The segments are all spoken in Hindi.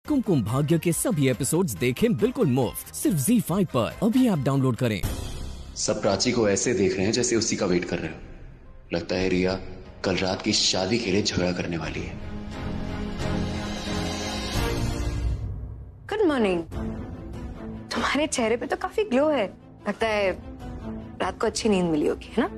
कुमकुम भाग्य के सभी एपिसोड्स देखें बिल्कुल मुफ्त सिर्फ ZEE5 पर। अभी ऐप डाउनलोड करें। सब प्राची को ऐसे देख रहे हैं जैसे उसी का वेट कर रहे हो। लगता है रिया कल रात की शादी के लिए झगड़ा करने वाली है। Good morning. तुम्हारे चेहरे पे तो काफी ग्लो है। लगता है रात को अच्छी नींद मिली होगी, है ना?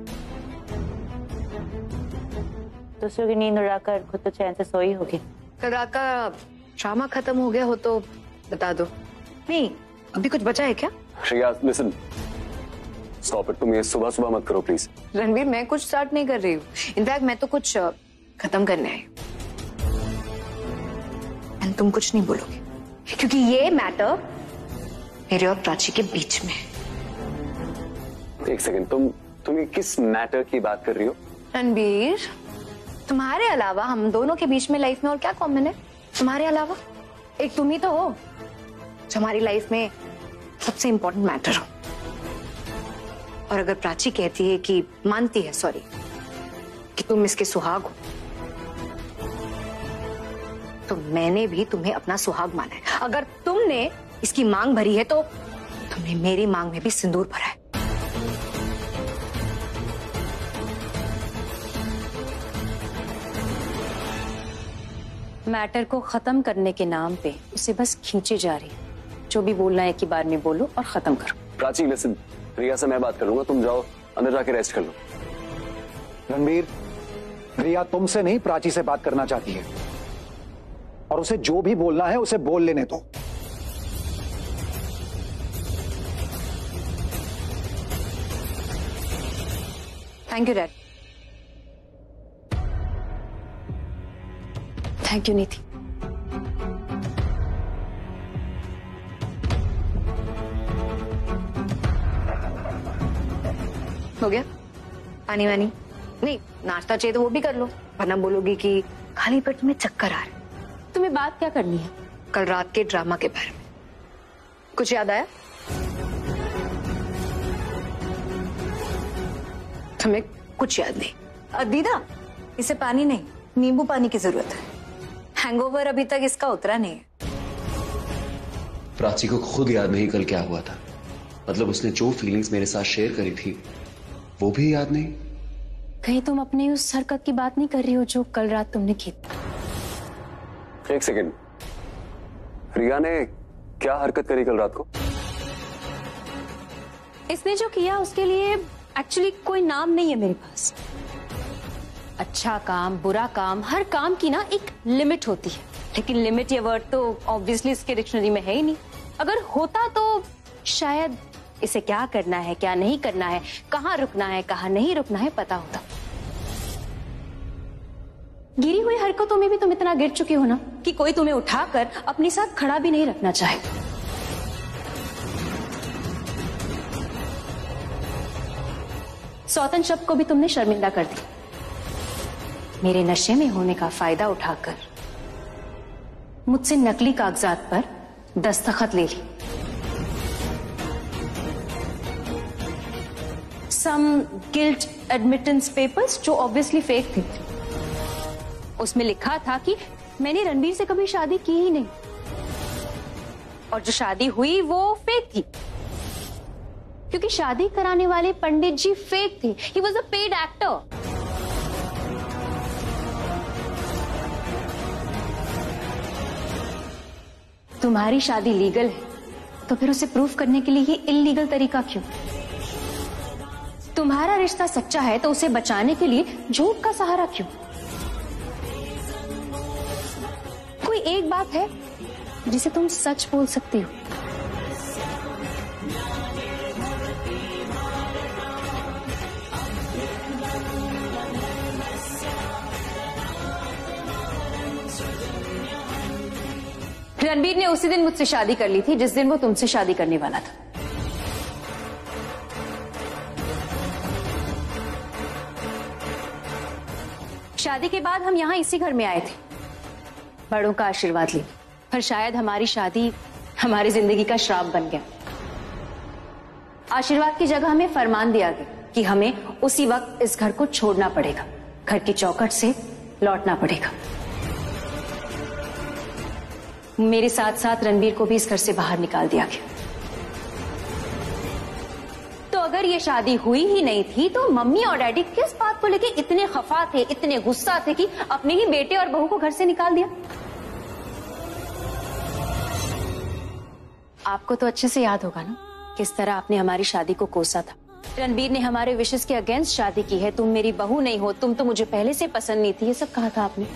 दूसरों की नींद उड़ाकर खुद तो चैन से सोई होगी। कल रात का ड्रामा खत्म हो गया हो तो बता दो। नहीं, अभी कुछ बचा है क्या? Shreya, listen, stop it. तुम ये सुबह सुबह मत करो प्लीज। रणवीर, मैं कुछ स्टार्ट नहीं कर रही हूँ। इनफैक्ट मैं तो कुछ खत्म करने आई हूँ। तुम कुछ नहीं बोलोगे क्योंकि ये मैटर मेरे और प्राची के बीच में है। एक सेकंड, तुम ये किस मैटर की बात कर रही हो? रणवीर, तुम्हारे अलावा हम दोनों के बीच में लाइफ में और क्या कॉमन है? तुम्हारे अलावा एक तुम ही तो हो जो हमारी लाइफ में सबसे इंपॉर्टेंट मैटर हो। और अगर प्राची कहती है कि मानती है, सॉरी, कि तुम इसके सुहाग हो, तो मैंने भी तुम्हें अपना सुहाग माना है। अगर तुमने इसकी मांग भरी है तो तुमने मेरी मांग में भी सिंदूर भरा है। मैटर को खत्म करने के नाम पे उसे बस खींचे जा रही है। जो भी बोलना है एक ही बार में बोलो और खत्म करो। प्राची, लिसन, रिया से मैं बात कर लूंगा, तुम जाओ अंदर जाके रेस्ट कर लो। रणवीर, रिया तुमसे नहीं प्राची से बात करना चाहती है और उसे जो भी बोलना है उसे बोल लेने दो। Thank you dad. Thank you Niti. हो गया पानी वानी? नहीं, नाश्ता चाहिए तो वो भी कर लो, वरना बोलोगी कि खाली पेट में चक्कर आ रहे। तुम्हें बात क्या करनी है? कल रात के ड्रामा के बारे में कुछ याद आया? तुम्हें कुछ याद नहीं? दीदा, इसे पानी नहीं, नींबू पानी की जरूरत है। हैंगओवर अभी तक इसका उतरा नहीं है। प्राची को खुद याद नहीं कल क्या हुआ था। मतलब उसने जो फीलिंग्स मेरे साथ शेयर करी थी वो भी याद नहीं। कहीं तुम अपनी उस हरकत की बात नहीं कर रही हो जो कल रात तुमने की? एक सेकंड, रिया ने क्या हरकत करी कल रात को? इसने जो किया उसके लिए एक्चुअली कोई नाम नहीं है मेरे पास। अच्छा काम, बुरा काम, हर काम की ना एक लिमिट होती है। लेकिन लिमिट ये वर्ड तो ऑब्वियसली इसके डिक्शनरी में है ही नहीं। अगर होता तो शायद इसे क्या करना है, क्या नहीं करना है, कहाँ रुकना है, कहाँ नहीं रुकना है पता होता। गिरी हुई हरकतों में भी तुम इतना गिर चुके हो ना कि कोई तुम्हें उठाकर अपने साथ खड़ा भी नहीं रखना चाहे। सौतन शब्द को भी तुमने शर्मिंदा कर दिया। मेरे नशे में होने का फायदा उठाकर मुझसे नकली कागजात पर दस्तखत ले ली। सम गिल्ट एडमिटेंस पेपर्स जो ऑब्वियसली फेक थे। उसमें लिखा था कि मैंने रणवीर से कभी शादी की ही नहीं और जो शादी हुई वो फेक थी क्योंकि शादी कराने वाले पंडित जी फेक थे। He was a paid actor. तुम्हारी शादी लीगल है तो फिर उसे प्रूफ करने के लिए ये इल्लीगल तरीका क्यों? तुम्हारा रिश्ता सच्चा है तो उसे बचाने के लिए झूठ का सहारा क्यों? कोई एक बात है जिसे तुम सच बोल सकती हो। रणबीर ने उसी दिन मुझसे शादी कर ली थी जिस दिन वो तुमसे शादी करने वाला था। शादी के बाद हम यहाँ इसी घर में आए थे बड़ों का आशीर्वाद लेने, पर शायद हमारी शादी हमारी जिंदगी का श्राप बन गया। आशीर्वाद की जगह हमें फरमान दिया गया कि हमें उसी वक्त इस घर को छोड़ना पड़ेगा, घर की चौखट से लौटना पड़ेगा। मेरे साथ साथ रणबीर को भी इस घर से बाहर निकाल दिया गया। तो अगर ये शादी हुई ही नहीं थी तो मम्मी और डैडी किस बात को लेके इतने खफा थे, इतने गुस्सा थे कि अपने ही बेटे और बहू को घर से निकाल दिया? आपको तो अच्छे से याद होगा ना किस तरह आपने हमारी शादी को कोसा था। रणबीर ने हमारे विशेष के अगेंस्ट शादी की है, तुम मेरी बहू नहीं हो, तुम तो मुझे पहले से पसंद नहीं थी, ये सब कहा था आपने।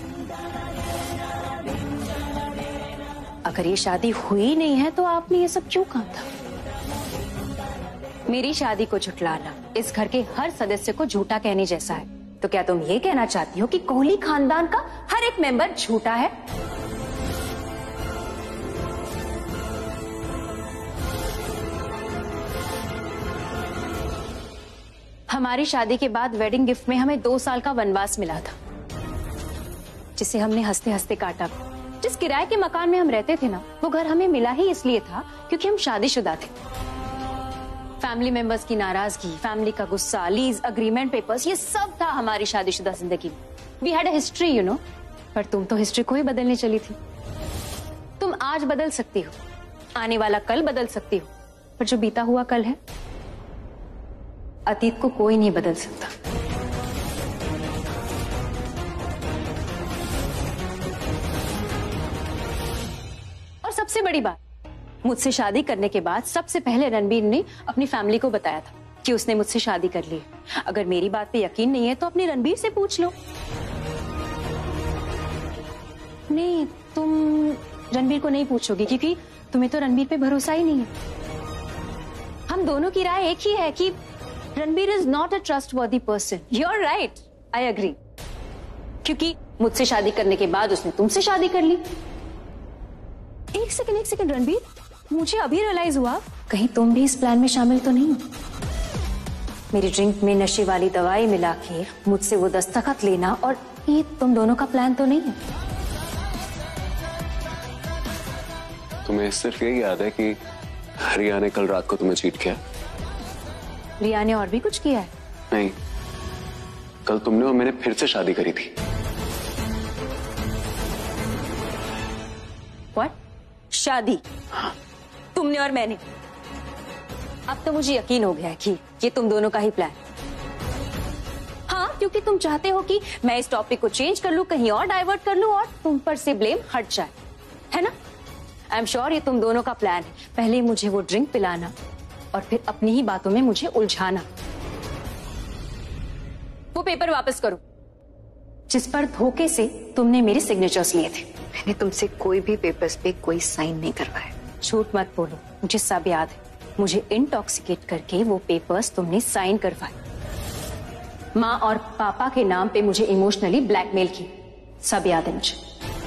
अगर ये शादी हुई नहीं है तो आपने ये सब क्यों कहा था? मेरी शादी को झुठलाना इस घर के हर सदस्य को झूठा कहने जैसा है। तो क्या तुम ये कहना चाहती हो कि कोहली खानदान का हर एक मेंबर झूठा है? हमारी शादी के बाद वेडिंग गिफ्ट में हमें 2 साल का वनवास मिला था, जिसे हमने हंसते हंसते काटा। जिस किराए के मकान में हम रहते थे ना, वो घर हमें मिला ही इसलिए था क्योंकि हम शादीशुदा थे। फैमिली मेंबर्स की नाराजगी, फैमिली का गुस्सा, लीज अग्रीमेंट पेपर्स, ये सब था हमारी शादीशुदा जिंदगी में। We had a history you know. पर तुम तो हिस्ट्री को ही बदलने चली थी। तुम आज बदल सकती हो, आने वाला कल बदल सकती हो, पर जो बीता हुआ कल है, अतीत को कोई नहीं बदल सकता। और सबसे बड़ी बात, मुझसे शादी करने के बाद सबसे पहले रणबीर ने अपनी फैमिली को बताया था कि उसने मुझसे शादी कर ली। अगर मेरी बात पे यकीन नहीं है तो अपने रणबीर से पूछ लो। नहीं, तुम रणबीर को नहीं पूछोगी क्योंकि तुम्हें तो रणबीर पे भरोसा ही नहीं है। हम दोनों की राय एक ही है कि Ranbir is not a trustworthy person. You are right, I agree. क्योंकि मुझसे शादी करने के बाद उसने तुमसे शादी कर ली। एक सेकंड रणबीर, मुझे अभी रियलाइज हुआ कहीं तुम भी इस प्लान में शामिल तो नहीं हो। मेरी ड्रिंक में नशे वाली दवाई मिला के मुझसे वो दस्तखत लेना, और ये तुम दोनों का प्लान तो नहीं है? तुम्हें सिर्फ यही याद है कि रिया ने कल रात को तुम्हें चीट किया? रिया ने और भी कुछ किया है? नहीं, कल तुमने और मैंने फिर से शादी करी थी। What? शादी? हाँ। तुमने और मैंने? अब तो मुझे यकीन हो गया है कि ये तुम दोनों का ही प्लान। हाँ, क्योंकि तुम चाहते हो कि मैं इस टॉपिक को चेंज कर लूं, कहीं और डाइवर्ट कर लूं और तुम पर से ब्लेम हट जाए, है ना? आई एम श्योर ये तुम दोनों का प्लान है। पहले मुझे वो ड्रिंक पिलाना और फिर अपनी ही बातों में मुझे उलझाना। वो पेपर वापस करो जिस पर धोखे से तुमने मेरे सिग्नेचर्स लिए थे। मैंने तुमसे कोई भी पेपर्स पे कोई साइन नहीं करवाया। झूठ मत बोलो, मुझे सब याद है। मुझे इंटॉक्सिकेट करके वो पेपर्स तुमने साइन करवाए। माँ और पापा के नाम पे मुझे इमोशनली ब्लैकमेल की, सब याद है मुझे।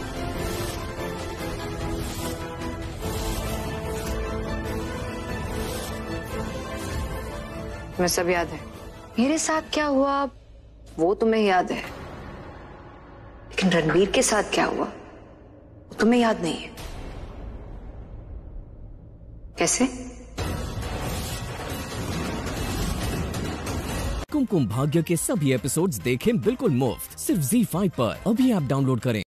तुम्हें सब याद है। मेरे साथ क्या हुआ वो तुम्हें याद है, लेकिन रणबीर के साथ क्या हुआ वो तुम्हें याद नहीं है। कैसे? कुमकुम भाग्य के सभी एपिसोड्स देखें बिल्कुल मुफ्त सिर्फ ZEE5 पर। अभी ऐप डाउनलोड करें।